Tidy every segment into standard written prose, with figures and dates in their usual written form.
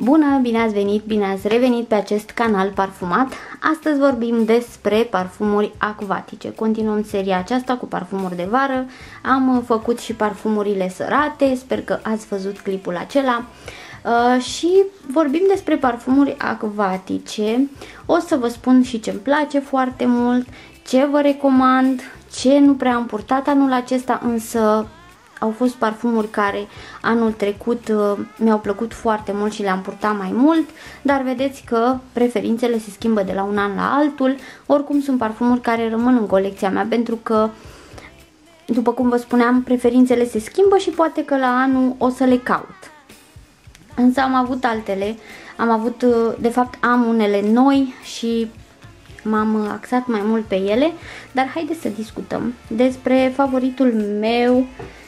Bună, bine ați venit, bine ați revenit pe acest canal parfumat. Astăzi vorbim despre parfumuri acvatice. Continuăm seria aceasta cu parfumuri de vară. Am făcut și parfumurile sărate, sper că ați văzut clipul acela. Și vorbim despre parfumuri acvatice. O să vă spun și ce-mi place foarte mult, ce vă recomand, ce nu prea am purtat anul acesta, însă au fost parfumuri care anul trecut mi-au plăcut foarte mult și le-am purtat mai mult, dar vedeți că preferințele se schimbă de la un an la altul. Oricum sunt parfumuri care rămân în colecția mea pentru că, după cum vă spuneam, preferințele se schimbă și poate că la anul o să le caut. Însă am avut altele, de fapt am unele noi și m-am axat mai mult pe ele, dar haideți să discutăm despre favoritul meu,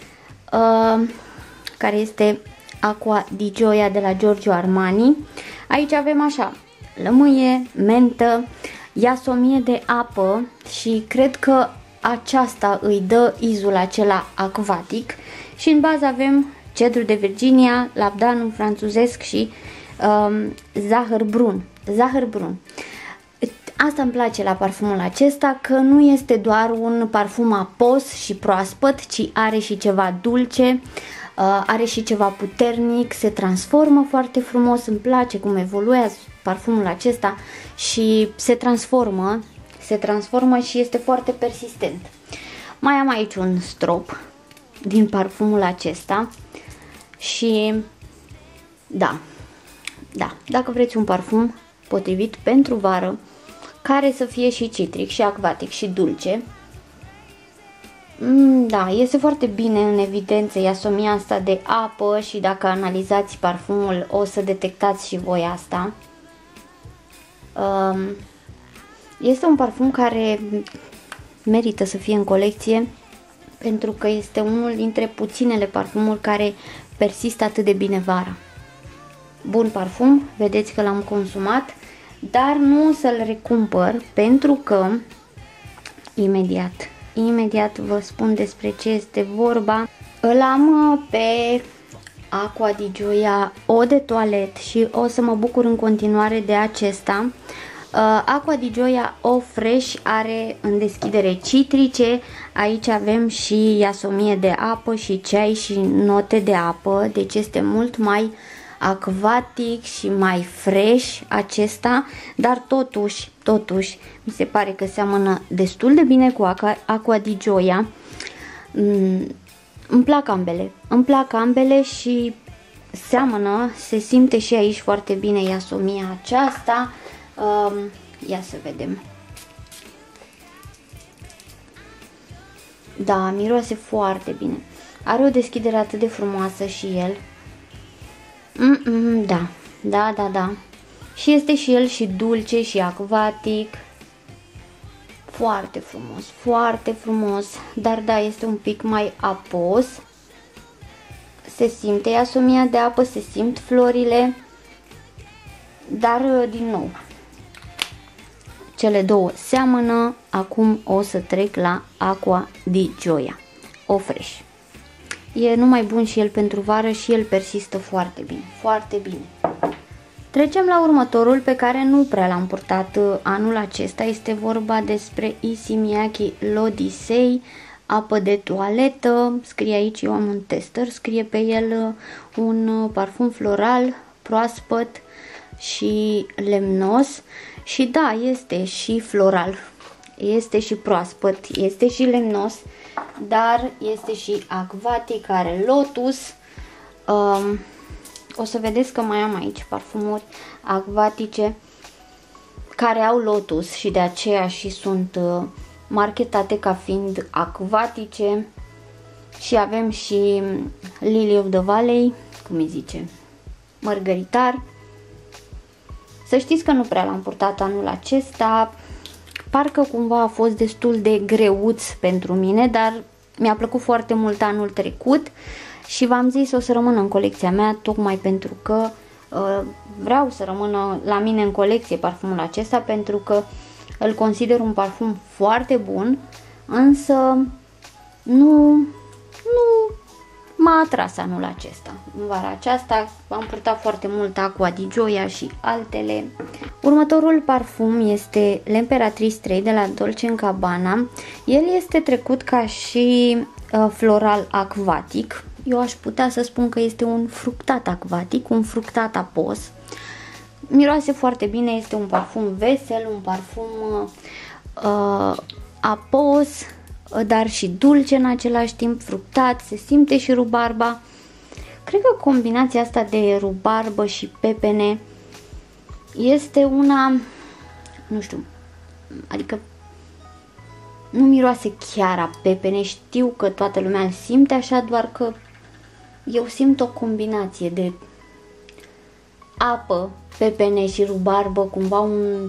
care este Acqua di Gioia de la Giorgio Armani. Aici avem așa, lămâie, mentă, iasomie de apă și cred că aceasta îi dă izul acela acvatic. Și în bază avem cedru de Virginia, labdanul franțuzesc și zahăr brun. Asta îmi place la parfumul acesta, că nu este doar un parfum apos și proaspăt, ci are și ceva dulce, are și ceva puternic, se transformă foarte frumos, îmi place cum evoluează parfumul acesta și se transformă și este foarte persistent. Mai am aici un strop din parfumul acesta și da, dacă vreți un parfum potrivit pentru vară, care să fie și citric, și acvatic, și dulce. Da, este foarte bine în evidență iasomia asta de apă și dacă analizați parfumul o să detectați și voi asta. Este un parfum care merită să fie în colecție pentru că este unul dintre puținele parfumuri care persistă atât de bine vara. Bun parfum, vedeți că l-am consumat, dar nu o să-l recumpăr pentru că imediat vă spun despre ce este vorba. Îl am pe Acqua di Gioia Eau de Toilette și o să mă bucur în continuare de acesta. Acqua di Gioia Eau Fresh are în deschidere citrice, aici avem și iasomie de apă și ceai și note de apă, deci este mult mai acvatic și mai fresh acesta, dar totuși mi se pare că seamănă destul de bine cu Acqua di Gioia. Îmi plac ambele și seamănă, se simte și aici foarte bine iasomia aceasta. Ia să vedem. Da, miroase foarte bine. Are o deschidere atât de frumoasă și el. Da. Și este și el și dulce și acvatic. Foarte frumos. Dar da, este un pic mai apos. Se simte iasomia de apă, se simt florile. Dar, din nou, cele două seamănă. Acum o să trec la Acqua di Gioia Eau Fresh. E numai bun și el pentru vară și el persistă foarte bine. Trecem la următorul pe care nu prea l-am purtat anul acesta. Este vorba despre Issey Miyake L'Odyssey, apă de toaletă. Scrie aici, eu am un tester, scrie pe el un parfum floral, proaspăt și lemnos. Și da, este și floral, este și proaspăt, este și lemnos, dar este și acvatic, are lotus. O să vedeți că mai am aici parfumuri acvatice care au lotus și de aceea și sunt marketate ca fiind acvatice. Și avem și Lily of the Valley, cum îi zice, mărgăritar. Să știți că nu prea l-am purtat anul acesta, parcă cumva a fost destul de greuț pentru mine, dar mi-a plăcut foarte mult anul trecut și v-am zis o să rămână în colecția mea tocmai pentru că vreau să rămână la mine în colecție parfumul acesta, pentru că îl consider un parfum foarte bun, însă nu m-a atras anul acesta. În vara aceasta am purtat foarte mult Acqua di Gioia și altele. Următorul parfum este L'Imperatrice 3 de la Dolce & Gabbana. El este trecut ca și floral acvatic. Eu aș putea să spun că este un fructat acvatic, un fructat apos. Miroase foarte bine, este un parfum vesel, un parfum apos, dar și dulce în același timp, fructat, se simte și rubarba. Cred că combinația asta de rubarbă și pepene este una, nu știu, adică nu miroase chiar a pepene, știu că toată lumea îl simte așa, doar că eu simt o combinație de apă, pepene și rubarbă, cumva un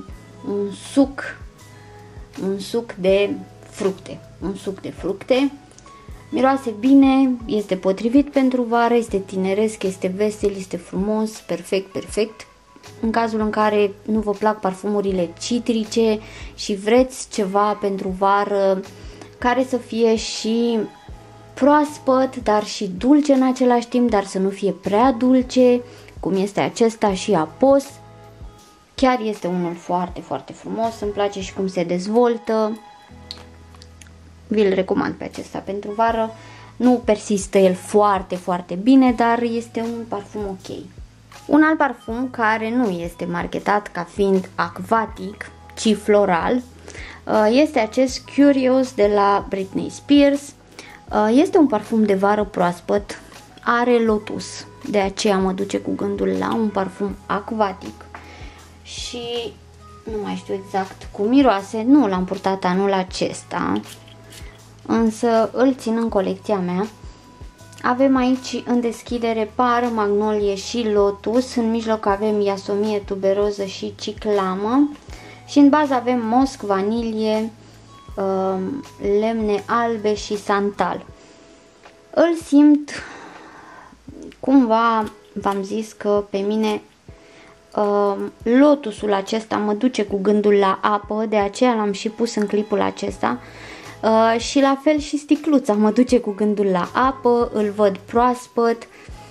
suc de fructe. Miroase bine, este potrivit pentru vară, este tineresc, este vesel, este frumos, perfect. În cazul în care nu vă plac parfumurile citrice și vreți ceva pentru vară care să fie și proaspăt, dar și dulce în același timp, dar să nu fie prea dulce, cum este acesta și apos, chiar este unul foarte frumos, îmi place și cum se dezvoltă. Vi-l recomand pe acesta pentru vară. Nu persistă el foarte bine, dar este un parfum ok. Un alt parfum care nu este marketat ca fiind acvatic, ci floral, este acest Curious de la Britney Spears. Este un parfum de vară proaspăt, are lotus, de aceea mă duce cu gândul la un parfum acvatic și nu mai știu exact cum miroase, nu l-am purtat anul acesta, însă îl țin în colecția mea. Avem aici în deschidere pară, magnolie și lotus, în mijloc avem iasomie, tuberoză și ciclamă și în bază avem mosc, vanilie, lemne albe și santal. Îl simt cumva, v-am zis că pe mine lotusul acesta mă duce cu gândul la apă, de aceea l-am și pus în clipul acesta. Și la fel și sticluța mă duce cu gândul la apă, îl văd proaspăt,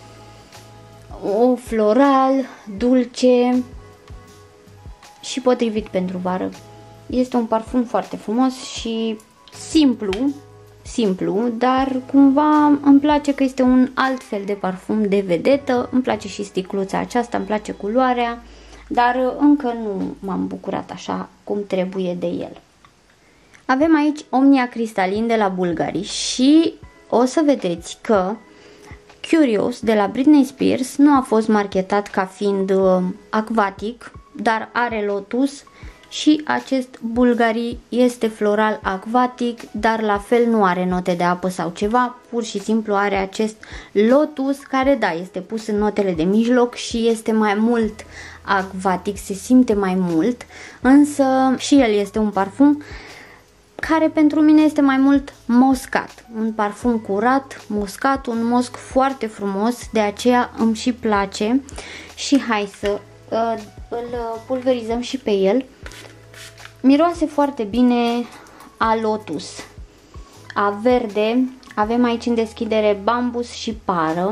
o floral, dulce și potrivit pentru vară. Este un parfum foarte frumos și simplu, dar cumva îmi place că este un alt fel de parfum de vedetă, îmi place și sticluța aceasta, îmi place culoarea, dar încă nu m-am bucurat așa cum trebuie de el. Avem aici Omnia Cristalin de la Bulgari și o să vedeți că Curious de la Britney Spears nu a fost marketat ca fiind acvatic, dar are lotus și acest Bulgari este floral acvatic, dar la fel nu are note de apă sau ceva, pur și simplu are acest lotus care, da, este pus în notele de mijloc și este mai mult acvatic, se simte mai mult, însă și el este un parfum care pentru mine este mai mult moscat, un parfum curat, moscat, un mosc foarte frumos, de aceea îmi și place și hai să îl pulverizăm și pe el. Miroase foarte bine a lotus, a verde, avem aici în deschidere bambus și pară,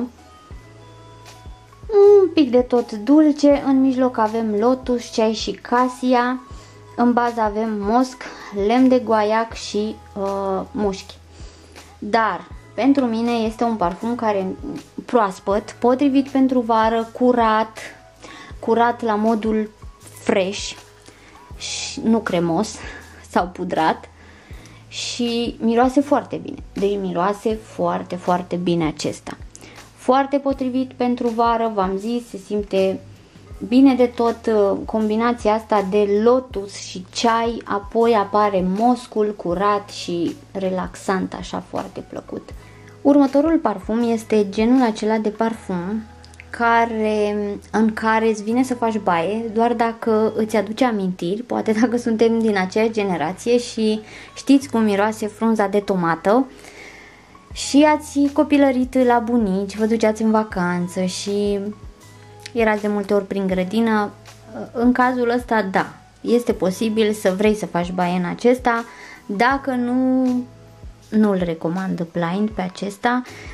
un pic de tot dulce, în mijloc avem lotus, ceai și casia, în bază avem mosc, lemn de guaiac și mușchi. Dar pentru mine este un parfum care proaspăt, potrivit pentru vară, curat la modul fresh, și nu cremos sau pudrat și miroase foarte bine. Deci miroase foarte bine acesta. Foarte potrivit pentru vară, v-am zis, se simte bine de tot, combinația asta de lotus și ceai, apoi apare moscul curat și relaxant, așa foarte plăcut. Următorul parfum este genul acela de parfum în care îți vine să faci baie doar dacă îți aduce amintiri, poate dacă suntem din aceeași generație și știți cum miroase frunza de tomată și ați copilărit la bunici, vă duceați în vacanță și erați de multe ori prin grădină. În cazul ăsta, da, este posibil să vrei să faci baie în acesta, dacă nu îl recomand blind pe acesta.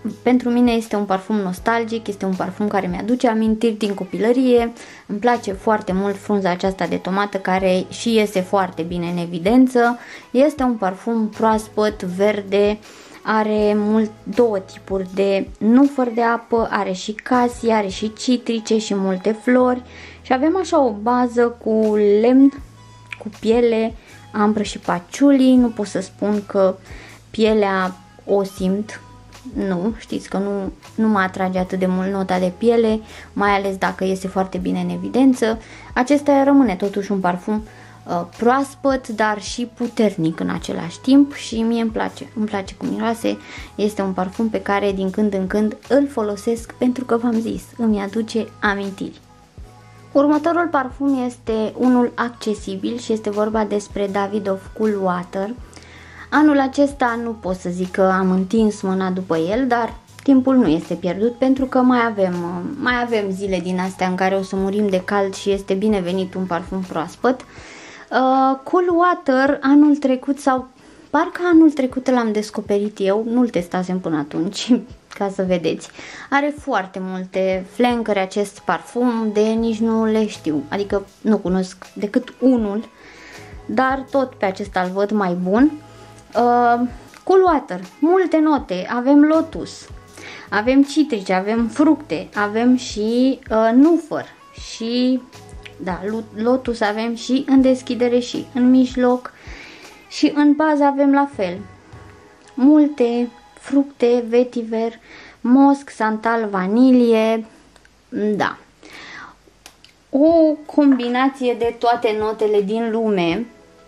Pentru mine este un parfum nostalgic, este un parfum care mi-aduce amintiri din copilărie. Îmi place foarte mult frunza aceasta de tomată care și iese foarte bine în evidență. Este un parfum proaspăt, verde, are două tipuri de nufăr de apă, are și casie, are și citrice și multe flori. Și avem așa o bază cu lemn, cu piele, ambră și paciuli. Nu pot să spun că pielea o simt. Nu, știți că nu mă atrage atât de mult nota de piele, mai ales dacă iese foarte bine în evidență. Acesta rămâne totuși un parfum proaspăt, dar și puternic în același timp și mie îmi place cum miroase. Este un parfum pe care din când în când îl folosesc pentru că v-am zis, îmi aduce amintiri. Următorul parfum este unul accesibil și este vorba despre Davidoff Cool Water. Anul acesta nu pot să zic că am întins mâna după el, dar timpul nu este pierdut pentru că mai avem zile din astea în care o să murim de cald și este binevenit un parfum proaspăt. Cool Water anul trecut sau parcă anul trecut l-am descoperit eu, nu-l testasem până atunci, ca să vedeți. Are foarte multe flancări acest parfum, de nici nu le știu, adică nu cunosc decât unul, dar tot pe acesta îl văd mai bun. Cool Water, multe note, avem lotus, avem citrice, avem fructe, avem și nufăr și da, lotus avem și în deschidere și în mijloc și în bază avem la fel multe fructe, vetiver, mosc, santal, vanilie, da, o combinație de toate notele din lume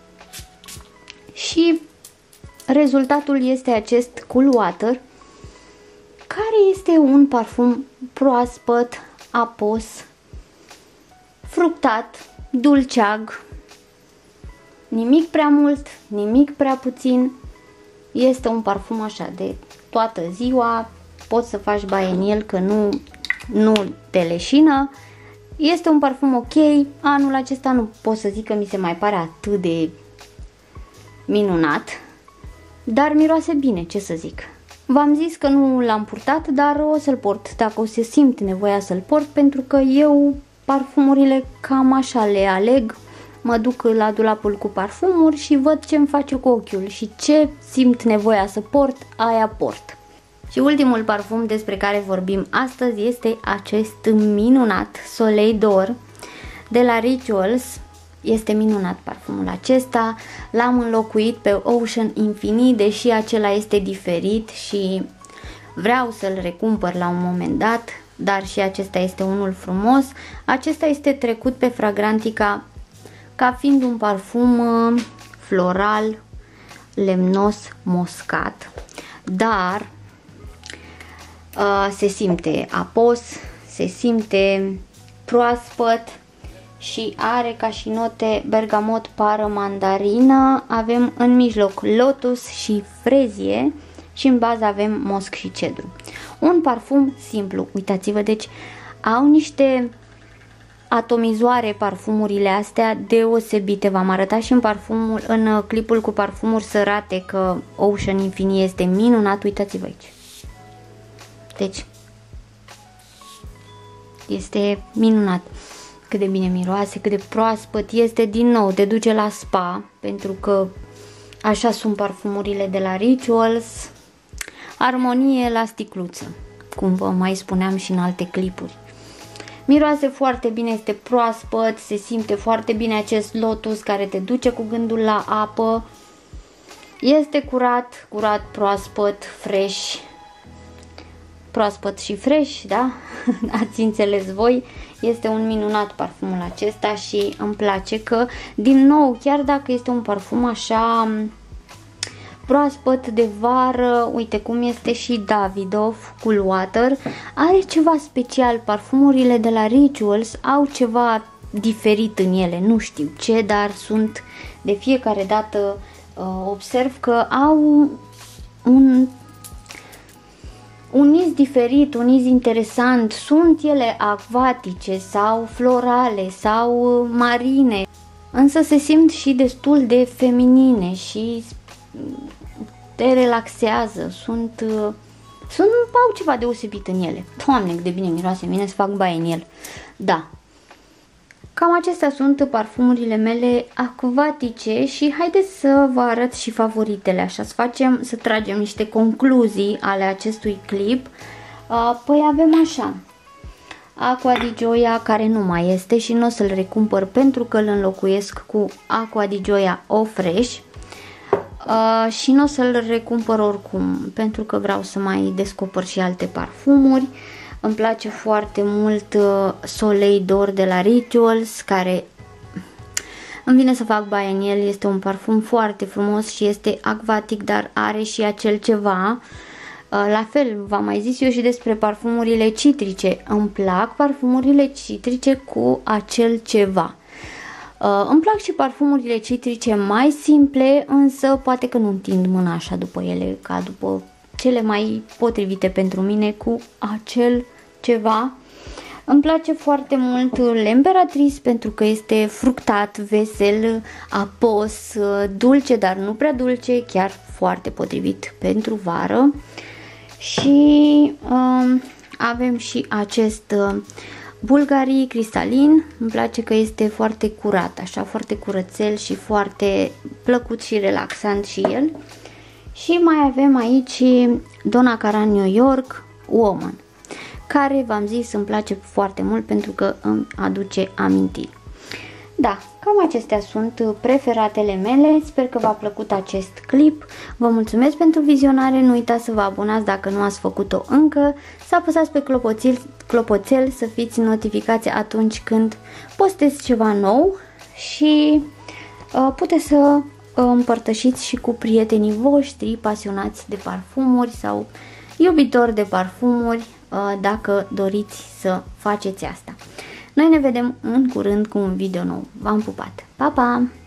și rezultatul este acest Cool Water, care este un parfum proaspăt, apos, fructat, dulceag, nimic prea mult, nimic prea puțin. Este un parfum așa de toată ziua, poți să faci baie în el că nu te leșină. Este un parfum ok, anul acesta nu pot să zic că mi se mai pare atât de minunat, dar miroase bine, ce să zic. V-am zis că nu l-am purtat, dar o să-l port dacă o să simt nevoia să-l port, pentru că eu parfumurile cam așa le aleg, mă duc la dulapul cu parfumuri și văd ce îmi face cu ochiul și ce simt nevoia să port, aia port. Și ultimul parfum despre care vorbim astăzi este acest minunat Soleil d'Or de la Rituals. Este minunat parfumul acesta, l-am înlocuit pe Ocean Infinite, deși acela este diferit și vreau să-l recumpăr la un moment dat, dar și acesta este unul frumos. Acesta este trecut pe Fragrantica ca fiind un parfum floral, lemnos, moscat, dar se simte apos, se simte proaspăt și are ca și note bergamot, pară, mandarină, avem în mijloc lotus și frezie și în bază avem mosc și cedru. Un parfum simplu, uitați-vă, deci au niște atomizoare parfumurile astea deosebite. V-am arătat și în clipul cu parfumuri sărate că Ocean Infinite este minunat, uitați-vă aici. Deci este minunat. Cât de bine miroase, cât de proaspăt este, din nou te duce la spa, pentru că așa sunt parfumurile de la Rituals. Armonie la sticluță, cum vă mai spuneam și în alte clipuri. Miroase foarte bine, este proaspăt, se simte foarte bine acest lotus care te duce cu gândul la apă. Este curat, proaspăt, fresh. Proaspăt și fresh, da? Ați înțeles voi, este un minunat parfumul acesta și îmi place că, din nou, chiar dacă este un parfum așa proaspăt de vară, uite cum este și Davidoff Cool Water, are ceva special. Parfumurile de la Rituals au ceva diferit în ele, nu știu ce, dar sunt de fiecare dată observ că au un iz diferit, un iz interesant. Sunt ele acvatice sau florale sau marine, însă se simt și destul de feminine și te relaxează, sunt au ceva deosebit în ele. Doamne, cât de bine miroase, vine să fac baie în el. Da. Cam acestea sunt parfumurile mele acvatice și haideți să vă arăt și favoritele, așa să tragem niște concluzii ale acestui clip. Păi avem așa, Acqua di Gioia, care nu mai este și nu o să-l recumpăr pentru că îl înlocuiesc cu Acqua di Gioia O Fresh. Și nu o să-l recumpăr oricum pentru că vreau să mai descoper și alte parfumuri. Îmi place foarte mult Soleil d'Or de la Rituals, care îmi vine să fac baie în el. Este un parfum foarte frumos și este acvatic, dar are și acel ceva. La fel, v-am mai zis eu și despre parfumurile citrice. Îmi plac parfumurile citrice cu acel ceva. Îmi plac și parfumurile citrice mai simple, însă poate că nu întind mâna așa după ele, ca după cele mai potrivite pentru mine cu acel ceva. Îmi place foarte mult l'Imperatrice pentru că este fructat, vesel, apos, dulce, dar nu prea dulce, chiar foarte potrivit pentru vară. Și avem și acest Bulgari cristalin. Îmi place că este foarte curat, așa, foarte curățel și foarte plăcut și relaxant și el. Și mai avem aici Donna Karan New York Woman, care v-am zis îmi place foarte mult pentru că îmi aduce amintiri. Da, cam acestea sunt preferatele mele. Sper că v-a plăcut acest clip. Vă mulțumesc pentru vizionare. Nu uitați să vă abonați dacă nu ați făcut-o încă, să apăsați pe clopoțel să fiți notificați atunci când postez ceva nou și puteți să împărtășiți și cu prietenii voștri pasionați de parfumuri sau iubitori de parfumuri, dacă doriți să faceți asta. Noi ne vedem în curând cu un video nou. V-am pupat! Pa, pa!